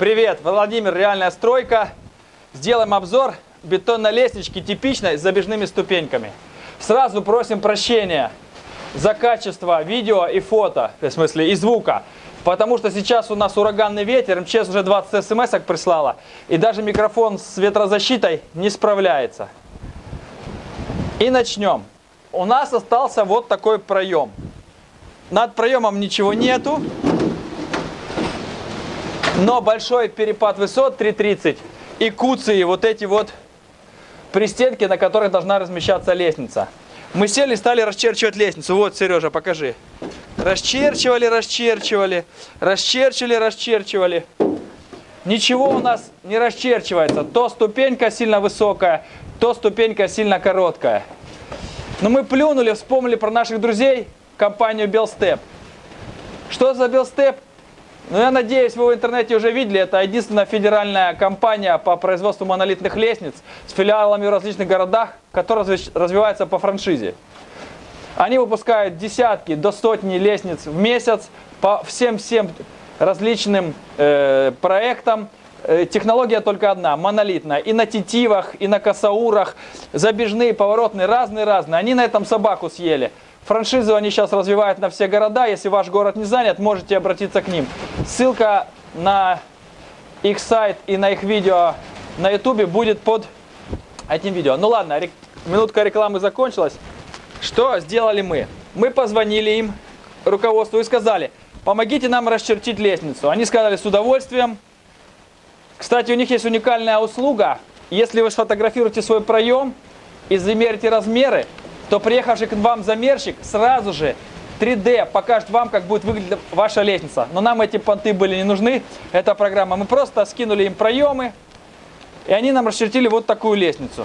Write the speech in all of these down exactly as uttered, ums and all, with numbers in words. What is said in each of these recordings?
Привет, Владимир, реальная стройка. Сделаем обзор бетонной лестнички типичной с забежными ступеньками. Сразу просим прощения за качество видео и фото, в смысле и звука. Потому что сейчас у нас ураганный ветер, эм че эс уже двадцать смс-ок прислала. И даже микрофон с ветрозащитой не справляется. И начнем. У нас остался вот такой проем. Над проемом ничего нету. Но большой перепад высот три тридцать и куции, вот эти вот пристенки, на которых должна размещаться лестница. Мы сели и стали расчерчивать лестницу. Вот, Сережа, покажи. Расчерчивали, расчерчивали, расчерчивали, расчерчивали. Ничего у нас не расчерчивается. То ступенька сильно высокая, то ступенька сильно короткая. Но мы плюнули, вспомнили про наших друзей, компанию Белстеп. Что за Белстеп? Ну, я надеюсь, вы в интернете уже видели, это единственная федеральная компания по производству монолитных лестниц с филиалами в различных городах, которая развивается по франшизе. Они выпускают десятки до сотни лестниц в месяц по всем-всем различным э, проектам. Э, технология только одна, монолитная. И на тетивах, и на косаурах, забежные, поворотные, разные-разные. Они на этом собаку съели. Франшизу они сейчас развивают на все города. Если ваш город не занят, можете обратиться к ним. Ссылка на их сайт и на их видео на ютубе будет под этим видео. Ну ладно, рек... минутка рекламы закончилась. Что сделали мы? Мы позвонили им, руководству, и сказали: помогите нам расчертить лестницу. Они сказали: с удовольствием. Кстати, у них есть уникальная услуга. Если вы сфотографируете свой проем и замерите размеры, то приехавший к вам замерщик сразу же три дэ покажет вам, как будет выглядеть ваша лестница. Но нам эти понты были не нужны, эта программа. Мы просто скинули им проемы, и они нам расчертили вот такую лестницу.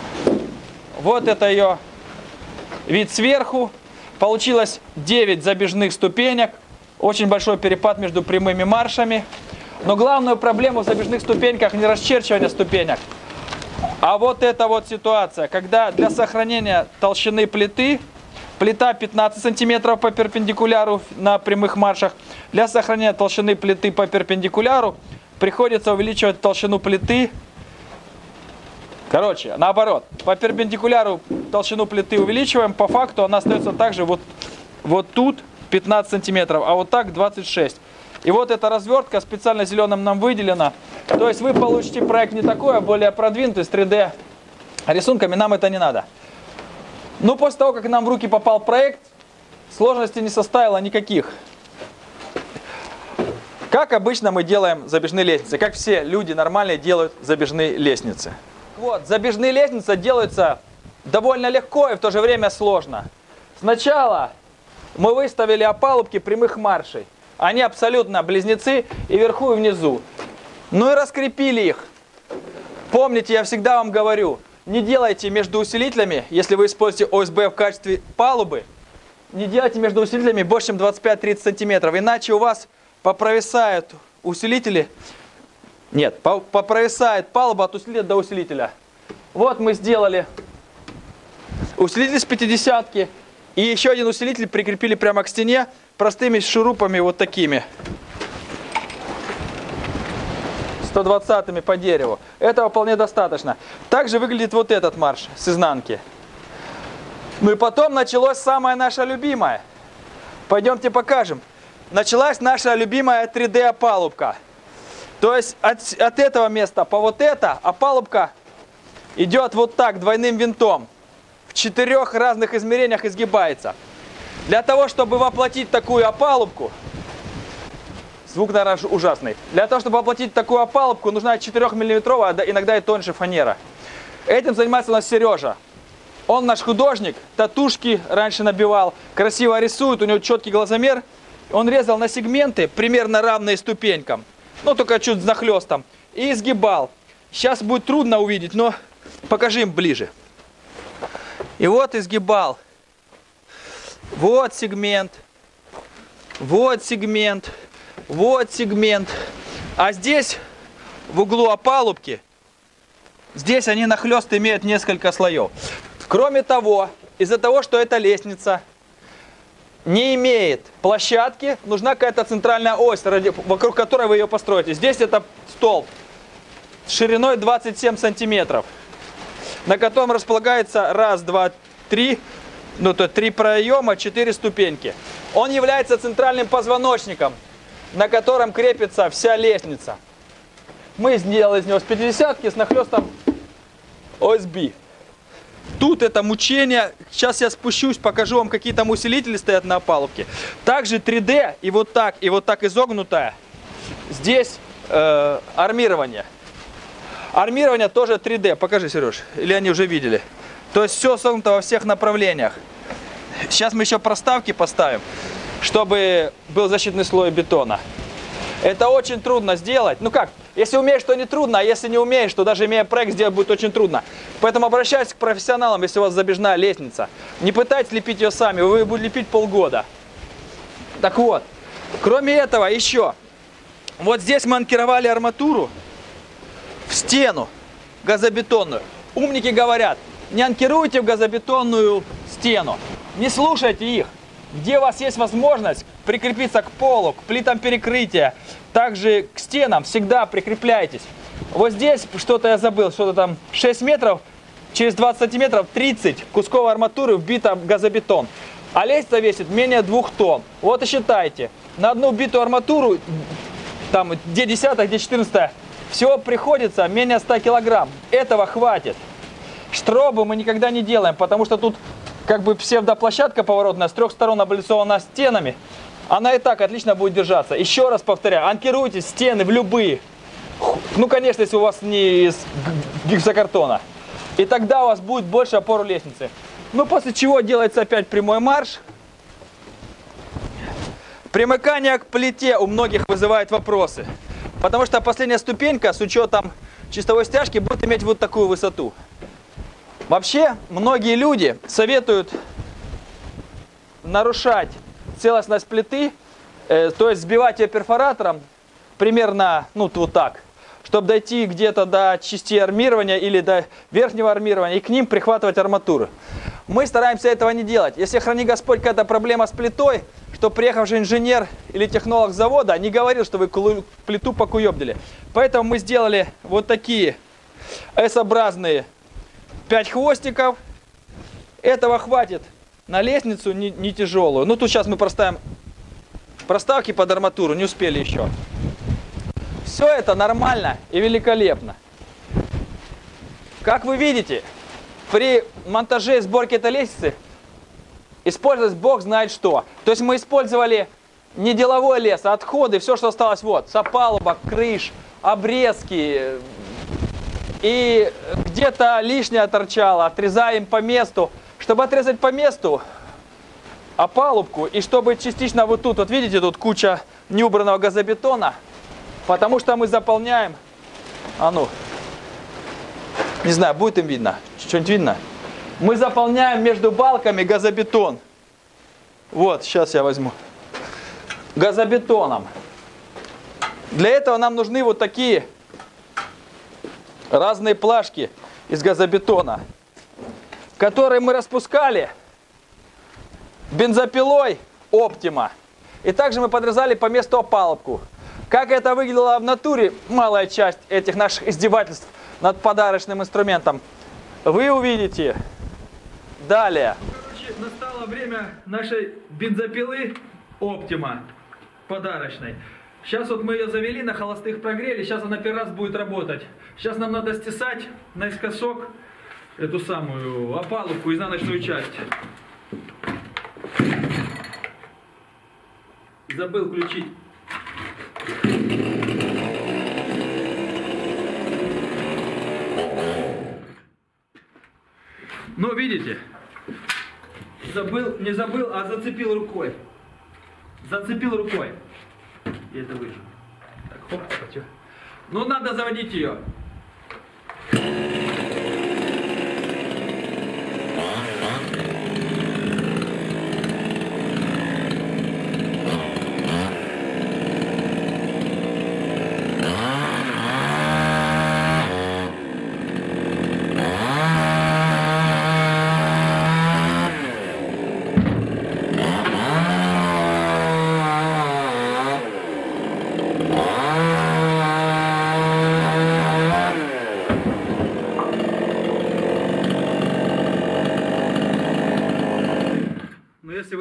Вот это ее вид сверху. Получилось девять забежных ступенек, очень большой перепад между прямыми маршами. Но главную проблему в забежных ступеньках не расчерчивание ступенек, а вот эта вот ситуация, когда для сохранения толщины плиты, плита пятнадцать сантиметров по перпендикуляру на прямых маршах, для сохранения толщины плиты по перпендикуляру приходится увеличивать толщину плиты. Короче, наоборот, по перпендикуляру толщину плиты увеличиваем, по факту она остается также вот, вот тут пятнадцать сантиметров, а вот так двадцать шесть. И вот эта развертка специально зеленым нам выделена. То есть вы получите проект не такой, а более продвинутый, с три дэ рисунками. Нам это не надо. Но после того, как нам в руки попал проект, сложностей не составило никаких. Как обычно мы делаем забежные лестницы. Как все люди нормальные делают забежные лестницы. Вот, забежные лестницы делаются довольно легко и в то же время сложно. Сначала мы выставили опалубки прямых маршей. Они абсолютно близнецы и вверху, и внизу. Ну и раскрепили их. Помните, я всегда вам говорю, не делайте между усилителями, если вы используете о эс бэ в качестве палубы, не делайте между усилителями больше, чем двадцать пять тридцать сантиметров, иначе у вас попровисают усилители. Нет, попровисает палуба от усилителя до усилителя. Вот мы сделали усилитель с пятидесятки. И еще один усилитель прикрепили прямо к стене простыми шурупами вот такими. сто двадцатыми по дереву. Этого вполне достаточно. Также выглядит вот этот марш с изнанки. Ну и потом началось самое наше любимое. Пойдемте покажем. Началась наша любимая три дэ опалубка. То есть от, от этого места по вот это опалубка идет вот так двойным винтом. В четырех разных измерениях изгибается. Для того, чтобы воплотить такую опалубку, звук, наверное, ужасный. Для того, чтобы воплотить такую опалубку, нужна четырехмиллиметровая, а иногда и тоньше фанера. Этим занимается у нас Сережа. Он наш художник, татушки раньше набивал, красиво рисует, у него четкий глазомер. Он резал на сегменты, примерно равные ступенькам, ну только чуть с нахлестом, и изгибал. Сейчас будет трудно увидеть, но покажи им ближе. И вот изгибал. Вот сегмент. Вот сегмент. Вот сегмент. А здесь, в углу опалубки, здесь они нахлёст имеют несколько слоев. Кроме того, из-за того, что эта лестница не имеет площадки, нужна какая-то центральная ось, ради, вокруг которой вы ее построите. Здесь это столб шириной двадцать семь сантиметров, на котором располагается раз, два, три, ну то три проема, четыре ступеньки. Он является центральным позвоночником, на котором крепится вся лестница. Мы сделали из него с пятидесятки с нахлестом о эс би. Тут это мучение. Сейчас я спущусь, покажу вам, какие там усилители стоят на опалубке. Также три дэ и вот так, и вот так изогнутая. Здесь э, армирование. Армирование тоже три дэ. Покажи, Сереж. Или они уже видели? То есть все согнуто во всех направлениях. Сейчас мы еще проставки поставим, чтобы был защитный слой бетона. Это очень трудно сделать. Ну как, если умеешь, то не трудно, а если не умеешь, то даже имея проект, сделать будет очень трудно. Поэтому обращайтесь к профессионалам, если у вас забежная лестница. Не пытайтесь лепить ее сами, вы будете лепить полгода. Так вот, кроме этого еще, вот здесь мы анкеровали арматуру в стену газобетонную. Умники говорят, не анкеруйте в газобетонную стену, не слушайте их. Где у вас есть возможность прикрепиться к полу, к плитам перекрытия, также к стенам, всегда прикрепляйтесь. Вот здесь что-то я забыл, что-то там шесть метров, через двадцать сантиметров тридцать кусков арматуры вбито в газобетон. А лестница весит менее двух тонн. Вот и считайте, на одну вбитую арматуру, там где десятая, где четырнадцатая, всего приходится менее ста килограмм. Этого хватит. Штробы мы никогда не делаем, потому что тут как бы псевдоплощадка поворотная, с трех сторон облицована стенами. Она и так отлично будет держаться. Еще раз повторяю, анкируйте стены в любые. Ну, конечно, если у вас не из гипсокартона. И тогда у вас будет больше опоры лестницы. Ну, после чего делается опять прямой марш. Примыкание к плите у многих вызывает вопросы. Потому что последняя ступенька с учетом чистовой стяжки будет иметь вот такую высоту. Вообще, многие люди советуют нарушать целостность плиты, э, то есть сбивать ее перфоратором примерно, ну, вот так, чтобы дойти где-то до частей армирования или до верхнего армирования и к ним прихватывать арматуру. Мы стараемся этого не делать. Если, храни Господь, какая-то проблема с плитой, что приехавший инженер или технолог завода не говорил, что вы плиту покуёбдили. Поэтому мы сделали вот такие эс-образные пять хвостиков. Этого хватит на лестницу не, не тяжелую. Ну, тут сейчас мы проставим проставки под арматуру, не успели еще. Все это нормально и великолепно. Как вы видите, при монтаже и сборке этой лестницы использовать бог знает что. То есть мы использовали не деловой лес, а отходы, все, что осталось вот, с опалубок, крыш, обрезки. И где-то лишнее торчало, отрезаем по месту. Чтобы отрезать по месту опалубку, и чтобы частично вот тут, вот видите, тут куча неубранного газобетона, потому что мы заполняем, а ну, не знаю, будет им видно, что-нибудь видно? Мы заполняем между балками газобетон. Вот, сейчас я возьму. Газобетоном. Для этого нам нужны вот такие разные плашки из газобетона, которые мы распускали бензопилой Optima. И также мы подрезали по месту опалубку. Как это выглядело в натуре, малая часть этих наших издевательств над подарочным инструментом, вы увидите далее. Короче, настало время нашей бензопилы Optima подарочной. Сейчас вот мы ее завели, на холостых прогрели, сейчас она первый раз будет работать. Сейчас нам надо стесать наискосок эту самую опалубку, изнаночную часть. Забыл включить. Ну, видите, забыл, не забыл, а зацепил рукой. Зацепил рукой. Я это выжу. Так, хоп, потё. Ну, надо заводить ее.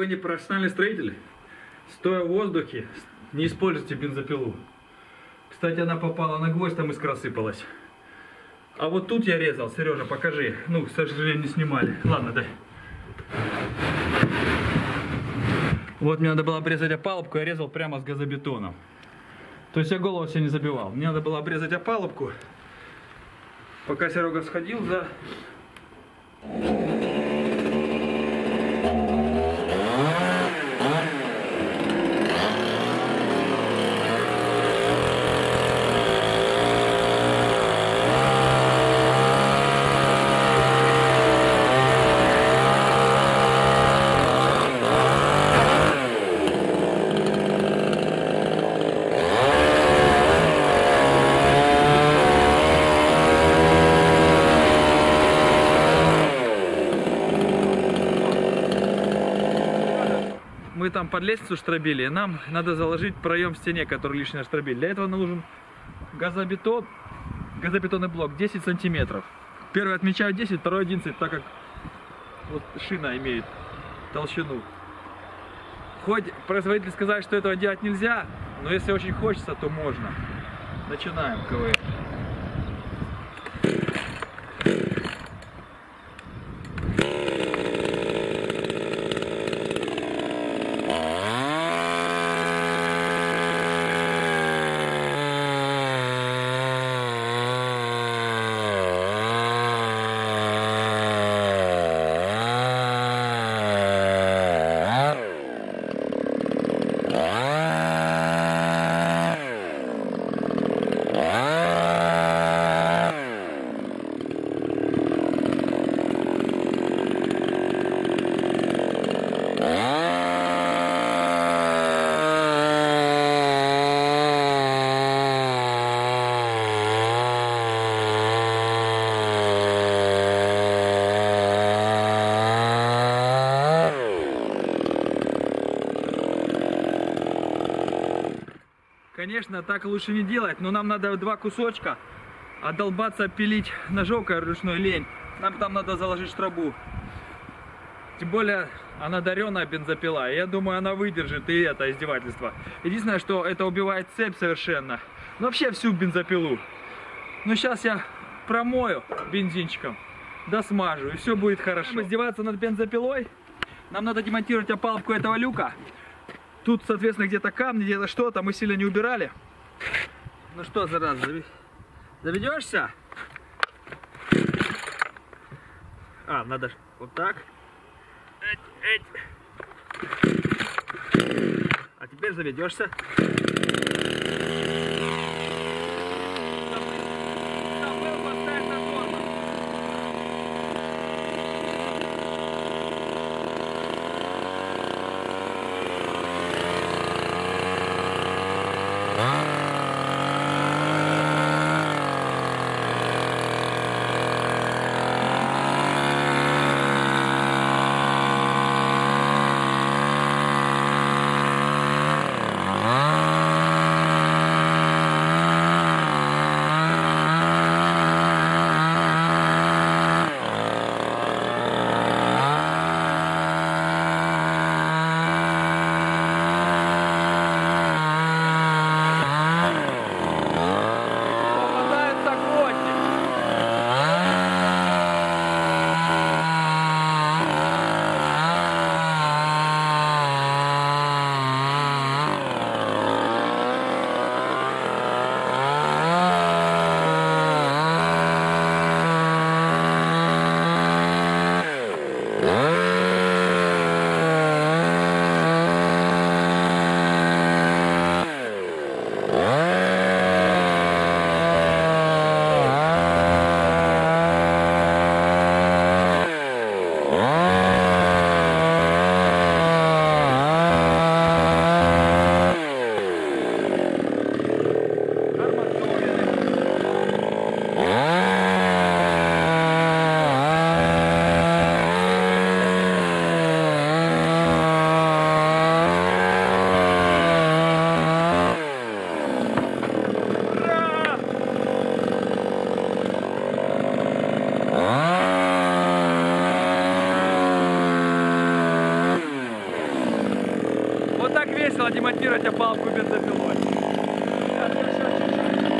не профессиональный строитель, стоя в воздухе, не используйте бензопилу. Кстати, она попала на гвоздь, там искра сыпалась. А вот тут я резал, Сережа, покажи. Ну, к сожалению, не снимали. Ладно, дай. Вот мне надо было обрезать опалубку, я резал прямо с газобетоном. То есть я голову себе не забивал. Мне надо было обрезать опалубку. Пока Серега сходил за... Мы там под лестницу штробили, и нам надо заложить проем в стене, который лишний штробили. Для этого нам нужен газобетон, газобетонный блок десять сантиметров. Первый отмечаю десять, второй одиннадцать, так как вот шина имеет толщину. Хоть производитель сказал, что этого делать нельзя, но если очень хочется, то можно. Начинаем КВН. Конечно, так лучше не делать, но нам надо два кусочка, а долбаться, пилить ножовкой ручной лень. Нам там надо заложить штробу. Тем более, она дареная бензопила, и я думаю, она выдержит и это издевательство. Единственное, что это убивает цепь совершенно. Но вообще всю бензопилу. Но сейчас я промою бензинчиком, досмажу, и все будет хорошо. Чтобы издеваться над бензопилой, нам надо демонтировать опалубку этого люка. Тут, соответственно, где-то камни, где-то что-то, мы сильно не убирали. Ну что, зараза, заведешься? А, надо вот так. Эть, эть. А теперь заведешься. Ah установку бензопилой. Сейчас, еще чуть-чуть.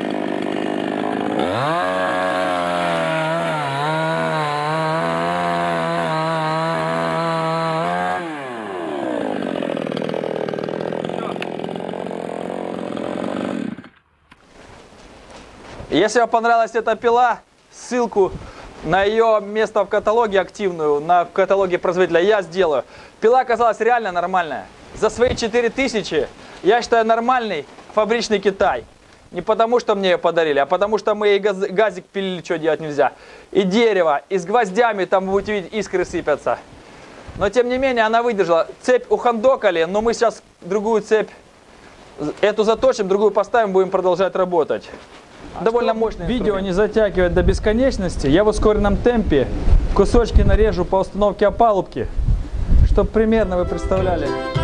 Если вам понравилась эта пила, ссылку на ее место в каталоге активную, на каталоге производителя я сделаю. Пила оказалась реально нормальная. За свои четыре тысячи я считаю нормальный фабричный Китай. Не потому, что мне ее подарили, а потому, что мы ей газ, газик пилили, что делать нельзя. И дерево, и с гвоздями там вы будете видеть, искры сыпятся. Но тем не менее она выдержала. Цепь ухандокали, но мы сейчас другую цепь, эту заточим, другую поставим, будем продолжать работать. А довольно мощное. Видео не затягивает до бесконечности. Я в ускоренном темпе кусочки нарежу по установке опалубки, чтобы примерно вы представляли.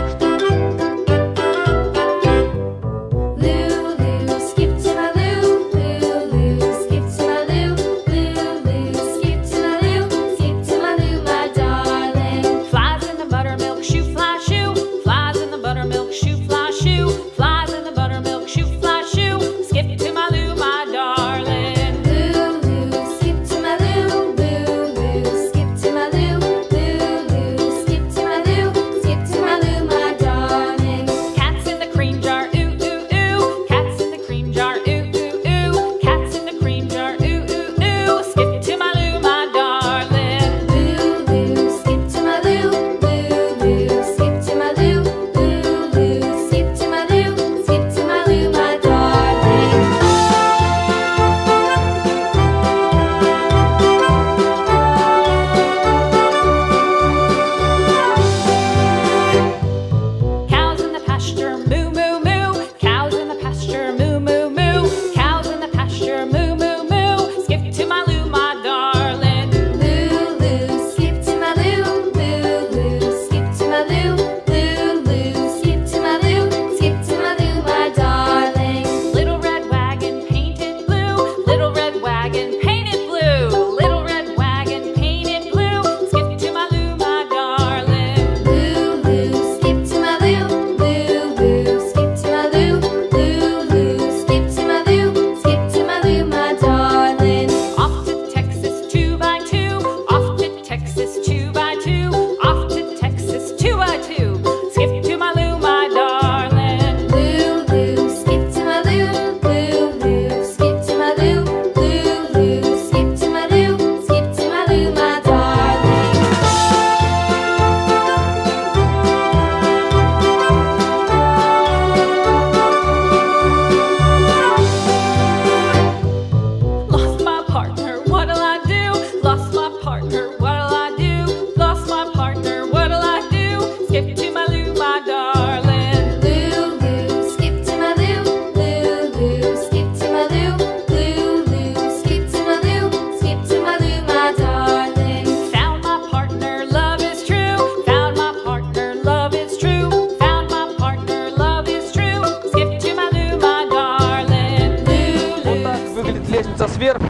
Сверху.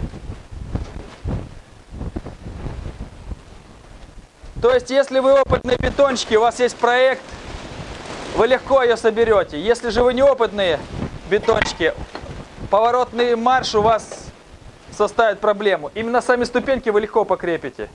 То есть, если вы опытные бетонщики, у вас есть проект, вы легко ее соберете. Если же вы неопытные бетонщики, поворотный марш у вас составит проблему. Именно сами ступеньки вы легко покрепите.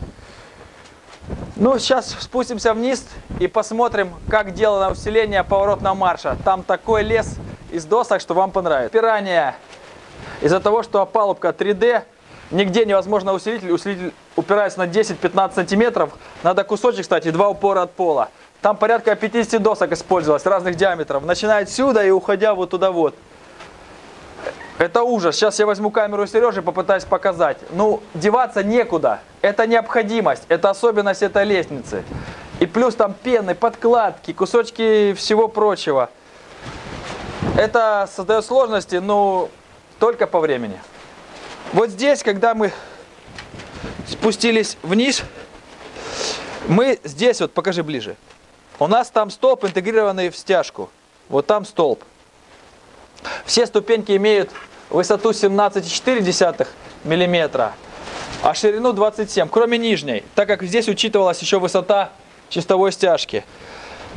Ну, сейчас спустимся вниз и посмотрим, как делано усиление поворотного марша. Там такой лес из досок, что вам понравится. Упирание. Из-за того, что опалубка три дэ, нигде невозможно усилитель. Усилитель упирается на десять-пятнадцать сантиметров. Надо кусочек, кстати, два упора от пола. Там порядка пятьдесят досок использовалось, разных диаметров. Начиная отсюда и уходя вот туда вот. Это ужас. Сейчас я возьму камеру Сережи и попытаюсь показать. Ну, деваться некуда. Это необходимость. Это особенность этой лестницы. И плюс там пены, подкладки, кусочки всего прочего. Это создает сложности, но только по времени. Вот здесь, когда мы спустились вниз, мы здесь, вот покажи ближе. У нас там столб, интегрированный в стяжку. Вот там столб. Все ступеньки имеют высоту семнадцать целых четыре десятых миллиметра, а ширину двадцать семь, кроме нижней, так как здесь учитывалась еще высота чистовой стяжки.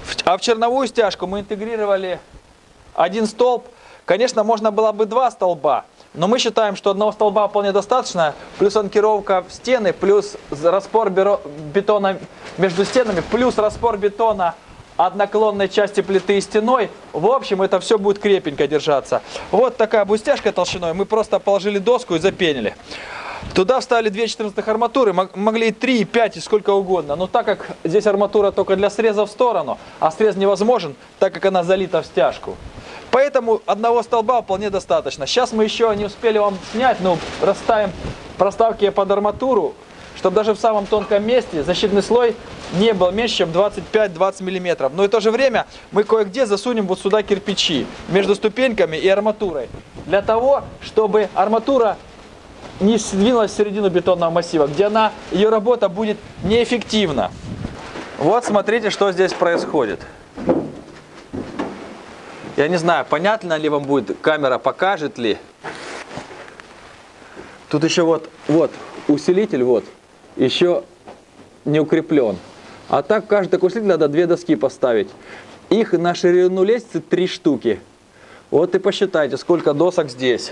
А в черновую стяжку мы интегрировали один столб. Конечно, можно было бы два столба, но мы считаем, что одного столба вполне достаточно, плюс анкировка в стены, плюс распор бетона между стенами, плюс распор бетона от наклонной части плиты и стеной. В общем, это все будет крепенько держаться. Вот такая будет стяжка толщиной. Мы просто положили доску и запенили. Туда вставили две четырнадцатых арматуры, могли и три, и пять, и сколько угодно. Но так как здесь арматура только для среза в сторону, а срез невозможен, так как она залита в стяжку. Поэтому одного столба вполне достаточно. Сейчас мы еще не успели вам снять, но расставим проставки под арматуру, чтобы даже в самом тонком месте защитный слой не был меньше, чем двадцать пять — двадцать миллиметров. Но в то же время мы кое-где засунем вот сюда кирпичи между ступеньками и арматурой. Для того, чтобы арматура не сдвинулась в середину бетонного массива, где она, ее работа будет неэффективна. Вот смотрите, что здесь происходит. Я не знаю, понятно ли вам будет, камера покажет ли. Тут еще вот, вот усилитель, вот, еще не укреплен. А так каждый такой усилитель надо две доски поставить. Их на ширину лестницы три штуки. Вот и посчитайте, сколько досок здесь.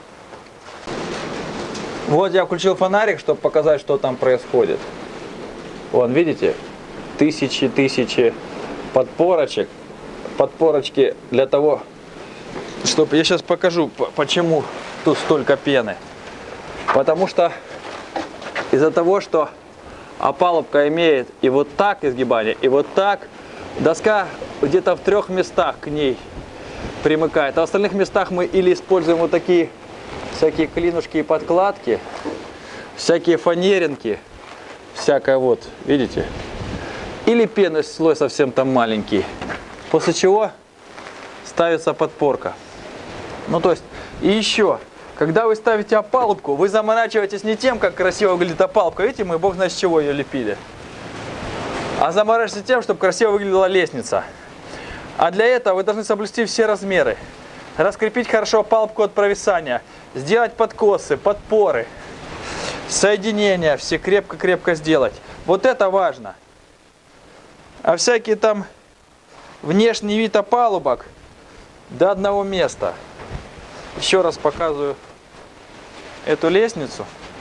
Вот я включил фонарик, чтобы показать, что там происходит. Вон, видите? Тысячи-тысячи подпорочек. Подпорочки для того, чтобы... Я сейчас покажу, почему тут столько пены. Потому что из-за того, что опалубка имеет и вот так изгибание, и вот так, доска где-то в трех местах к ней примыкает. А в остальных местах мы или используем вот такие всякие клинушки и подкладки, всякие фанеринки, всякое вот, видите? Или пенный слой совсем там маленький. После чего ставится подпорка. Ну то есть, и еще, когда вы ставите опалубку, вы заморачиваетесь не тем, как красиво выглядит опалубка. Видите, мы бог знает с чего ее лепили. А заморачиваетесь тем, чтобы красиво выглядела лестница. А для этого вы должны соблюсти все размеры. Раскрепить хорошо опалубку от провисания. Сделать подкосы, подпоры, соединения все крепко-крепко сделать. Вот это важно. А всякие там внешний вид опалубок до одного места. Еще раз показываю эту лестницу.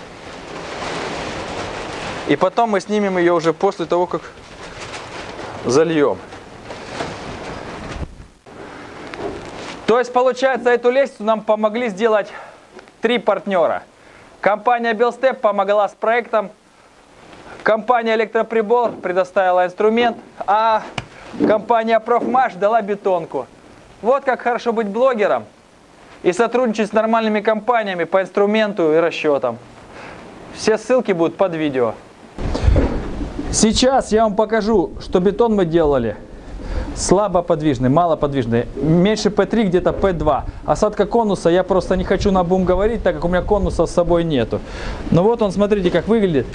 И потом мы снимем ее уже после того, как зальем. То есть, получается, эту лестницу нам помогли сделать три партнера. Компания Белстеп помогла с проектом. Компания Электроприбор предоставила инструмент. А компания Профмаш дала бетонку. Вот как хорошо быть блогером и сотрудничать с нормальными компаниями по инструменту и расчетам. Все ссылки будут под видео. Сейчас я вам покажу, что бетон мы делали слабоподвижный, малоподвижный. Меньше пэ три, где-то пэ два. Осадка конуса я просто не хочу на бум говорить, так как у меня конуса с собой нету. Но вот он, смотрите, как выглядит.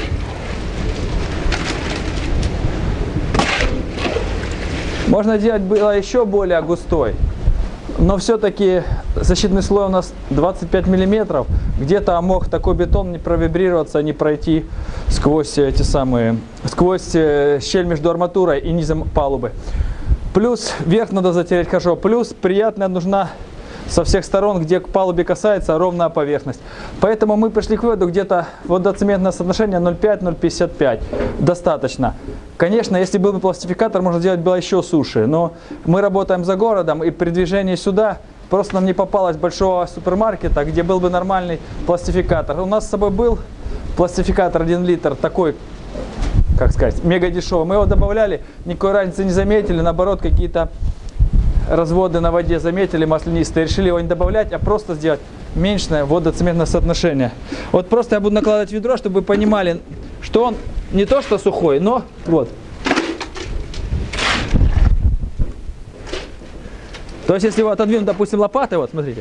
Можно делать было еще более густой, но все-таки защитный слой у нас двадцать пять миллиметров. Где-то мог такой бетон не провибрироваться, не пройти сквозь эти самые, сквозь щель между арматурой и низом палубы. Плюс верх надо затереть хорошо. Плюс приятная нужна со всех сторон, где к палубе касается, ровная поверхность. Поэтому мы пришли к выводу, где-то водоцементное соотношение ноль пять — ноль пятьдесят пять. Достаточно. Конечно, если был бы пластификатор, можно сделать было еще суше. Но мы работаем за городом, и при движении сюда просто нам не попалось большого супермаркета, где был бы нормальный пластификатор. У нас с собой был пластификатор один литр, такой, как сказать, мега дешевый. Мы его добавляли, никакой разницы не заметили, наоборот, какие-то разводы на воде заметили маслянистые, решили его не добавлять, а просто сделать меньшее водоцементное соотношение. Вот просто я буду накладывать ведро, чтобы вы понимали, что он не то что сухой, но вот. То есть, если его отодвинуть, допустим, лопатой, вот, смотрите.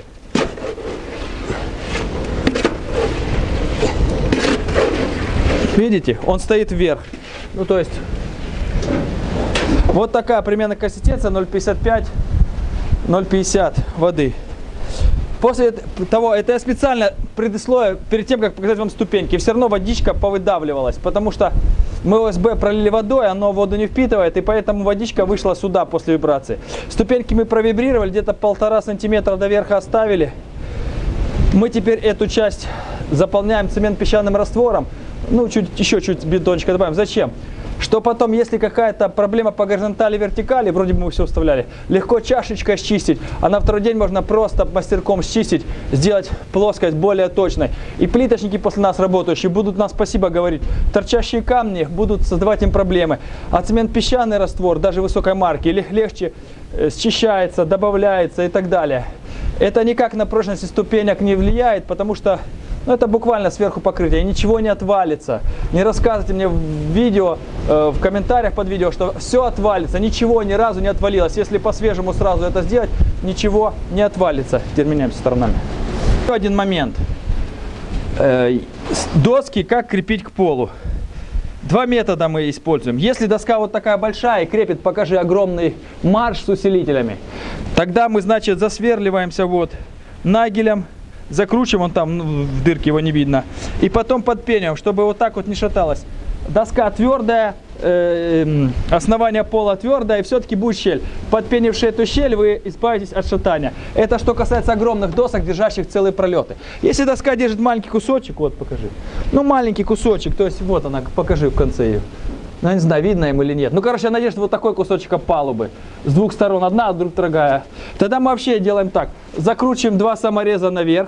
Видите, он стоит вверх. Ну, то есть, вот такая примерно консистенция, ноль пятьдесят пять — ноль пятьдесят воды. После того, это я специально предисловие, перед тем, как показать вам ступеньки, все равно водичка повыдавливалась, потому что Мы о эс бэ пролили водой, оно воду не впитывает, и поэтому водичка вышла сюда после вибрации. Ступеньки мы провибрировали, где-то полтора сантиметра до верха оставили. Мы теперь эту часть заполняем цемент-песчаным раствором. Ну, чуть, еще чуть бетончика добавим. Зачем? Что потом, если какая-то проблема по горизонтали, вертикали, вроде бы мы все вставляли, легко чашечкой счистить, а на второй день можно просто мастерком счистить, сделать плоскость более точной. И плиточники после нас работающие будут нам спасибо говорить. Торчащие камни будут создавать им проблемы. А цемент-песчаный раствор, даже высокой марки, легче счищается, добавляется и так далее. Это никак на прочность ступенек не влияет, потому что ну, это буквально сверху покрытие, ничего не отвалится. Не рассказывайте мне в видео, э, в комментариях под видео, что все отвалится, ничего ни разу не отвалилось. Если по-свежему сразу это сделать, ничего не отвалится. Теперь меняемся сторонами. Еще один момент. Э, доски как крепить к полу. Два метода мы используем. Если доска вот такая большая и крепит, покажи, огромный марш с усилителями, тогда мы, значит, засверливаемся вот нагелем, закручиваем, он там, ну, в дырке его не видно, и потом подпениваем, чтобы вот так вот не шаталось. Доска твердая, э, основание пола твердое, и все-таки будет щель. Подпенивши эту щель, вы избавитесь от шатания. Это что касается огромных досок, держащих целые пролеты. Если доска держит маленький кусочек, вот покажи, ну маленький кусочек, то есть вот она, покажи в конце ее. Ну, я не знаю, видно им или нет. Ну, короче, она держит вот такой кусочек палубы. С двух сторон одна, а с другой другая. Тогда мы вообще делаем так. Закручиваем два самореза наверх.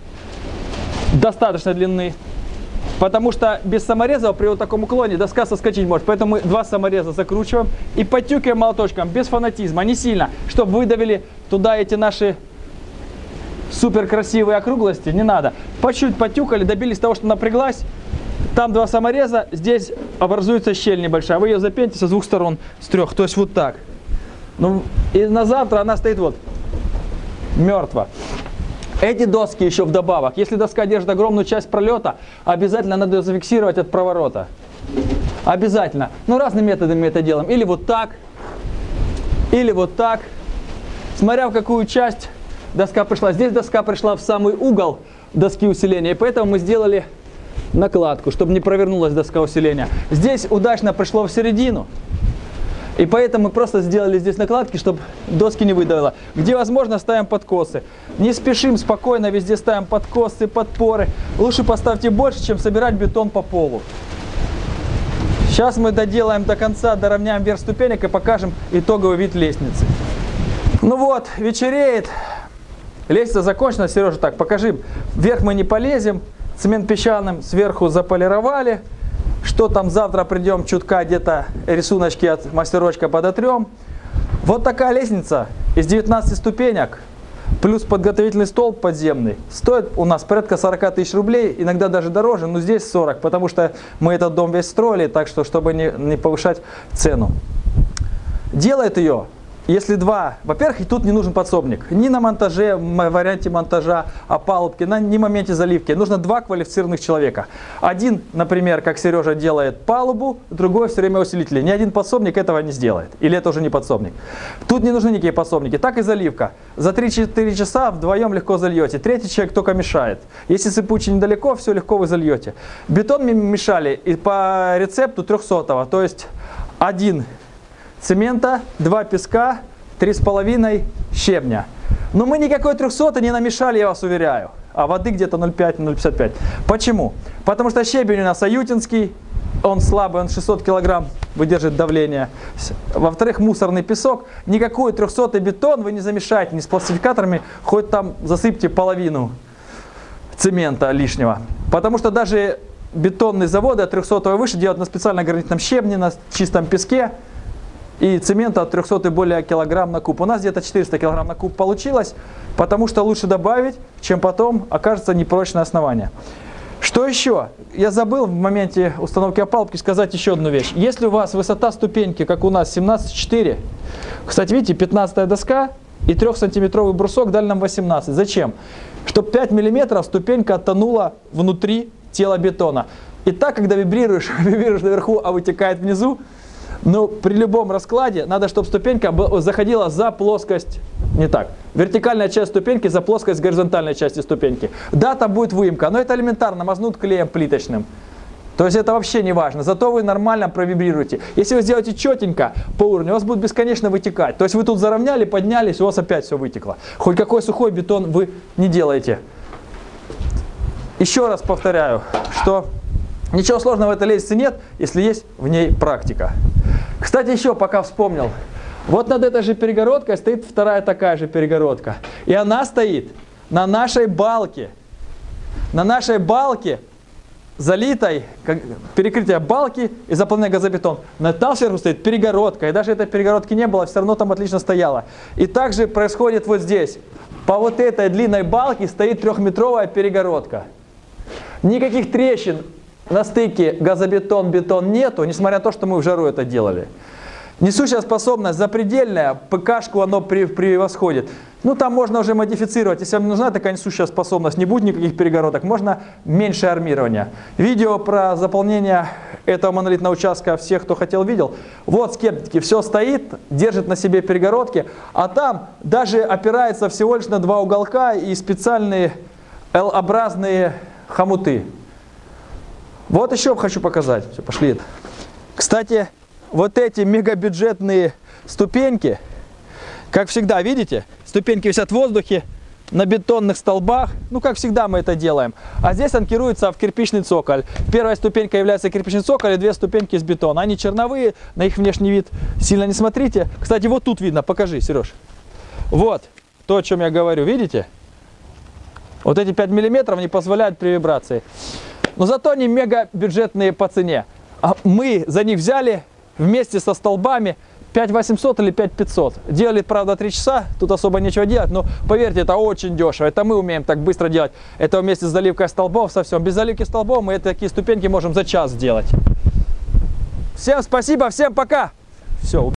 Достаточно длины. Потому что без самореза при вот таком уклоне доска соскочить может. Поэтому мы два самореза закручиваем и подтюкиваем молоточком. Без фанатизма, не сильно. Чтобы выдавили туда эти наши супер красивые округлости. Не надо. По чуть подтюкали, добились того, что напряглась. Там два самореза, здесь образуется щель небольшая. Вы ее запените со двух сторон, с трех. То есть вот так. Ну, и на завтра она стоит вот мертво. Эти доски еще вдобавок. Если доска держит огромную часть пролета, обязательно надо ее зафиксировать от проворота. Обязательно. Ну, разными методами мы это делаем. Или вот так, или вот так. Смотря в какую часть доска пришла. Здесь доска пришла в самый угол доски усиления. И поэтому мы сделали накладку, чтобы не провернулась доска усиления. Здесь удачно пришло в середину. И поэтому мы просто сделали здесь накладки, чтобы доски не выдавило. Где возможно, ставим подкосы. Не спешим, спокойно везде ставим подкосы, подпоры. Лучше поставьте больше, чем собирать бетон по полу. Сейчас мы доделаем до конца, доровняем верх ступенек и покажем итоговый вид лестницы. Ну вот, вечереет. Лестница закончена. Сережа, так, покажи. Вверх мы не полезем. Цемент песчаным сверху заполировали. Что там завтра придем, чутка где-то рисуночки от мастерочка подотрем. Вот такая лестница из девятнадцати ступенек, плюс подготовительный столб подземный. Стоит у нас порядка сорока тысяч рублей, иногда даже дороже, но здесь сорок, потому что мы этот дом весь строили, так что, чтобы не, не повышать цену. Делает ее, если два, во-первых, и тут не нужен подсобник. Ни на монтаже, в варианте монтажа, опалубки, на ни моменте заливки. Нужно два квалифицированных человека. Один, например, как Сережа, делает палубу, другой все время усилители. Ни один подсобник этого не сделает. Или это уже не подсобник. Тут не нужны никакие подсобники. Так и заливка. За три-четыре часа вдвоем легко зальете. Третий человек только мешает. Если сыпучий недалеко, все легко вы зальете. Бетон мы мешали и по рецепту трехсотого. То есть один цемента, два песка, три с половиной щебня. Но мы никакой трехсотой не намешали, я вас уверяю. А воды где-то ноль пять — ноль пятьдесят пять. Почему? Потому что щебень у нас аютинский, он слабый, он шестьсот килограмм выдержит давление. Во-вторых, мусорный песок. Никакой трехсотый бетон вы не замешаете ни с пластификаторами, хоть там засыпьте половину цемента лишнего. Потому что даже бетонные заводы от трехсотого выше делают на специально гранитном щебне, на чистом песке. И цемента от трехсот и более килограмм на куб. У нас где-то четыреста килограмм на куб получилось, потому что лучше добавить, чем потом окажется непрочное основание. Что еще? Я забыл в моменте установки опалубки сказать еще одну вещь. Если у вас высота ступеньки, как у нас, семнадцать четыре, кстати, видите, пятнадцатая доска и трехсантиметровый брусок дали нам восемнадцать. Зачем? Чтобы пять миллиметров ступенька тонула внутри тела бетона. И так, когда вибрируешь, вибрируешь наверху, а вытекает внизу, но при любом раскладе надо, чтобы ступенька заходила за плоскость, не так, вертикальная часть ступеньки за плоскость горизонтальной части ступеньки. Да, там будет выемка, но это элементарно, мазнут клеем плиточным. То есть это вообще не важно, зато вы нормально провибрируете. Если вы сделаете четенько по уровню, у вас будет бесконечно вытекать. То есть вы тут заровняли, поднялись, у вас опять все вытекло. Хоть какой сухой бетон вы не делаете. Еще раз повторяю, что ничего сложного в этой лестнице нет, если есть в ней практика. Кстати, еще пока вспомнил. Вот над этой же перегородкой стоит вторая такая же перегородка. И она стоит на нашей балке. На нашей балке, залитой, как, перекрытие балки и заполненный газобетон. На там сверху стоит перегородка. И даже этой перегородки не было, все равно там отлично стояло. И также происходит вот здесь. По вот этой длинной балке стоит трехметровая перегородка. Никаких трещин на стыке газобетон-бетон нету, несмотря на то, что мы в жару это делали. Несущая способность запредельная, ПКшку оно превосходит. Ну, там можно уже модифицировать. Если вам нужна такая несущая способность, не будет никаких перегородок, можно меньше армирования. Видео про заполнение этого монолитного участка, всех, кто хотел, видел. Вот скептики, все стоит, держит на себе перегородки, а там даже опирается всего лишь на два уголка и специальные L-образные хомуты. Вот еще хочу показать. Все, пошли. Кстати, вот эти мегабюджетные ступеньки, как всегда, видите, ступеньки висят в воздухе, на бетонных столбах, ну, как всегда мы это делаем. А здесь анкируется в кирпичный цоколь. Первая ступенька является кирпичный цоколь, и две ступеньки из бетона. Они черновые, на их внешний вид сильно не смотрите. Кстати, вот тут видно, покажи, Сереж. Вот то, о чем я говорю, видите? Вот эти пять миллиметров не позволяют при вибрации. Но зато они мега бюджетные по цене. А мы за них взяли вместе со столбами пять восемьсот или пять пятьсот. Делали, правда, три часа, тут особо нечего делать, но поверьте, это очень дешево. Это мы умеем так быстро делать. Это вместе с заливкой столбов совсем. Без заливки столбов мы такие ступеньки можем за час сделать. Всем спасибо, всем пока. Все.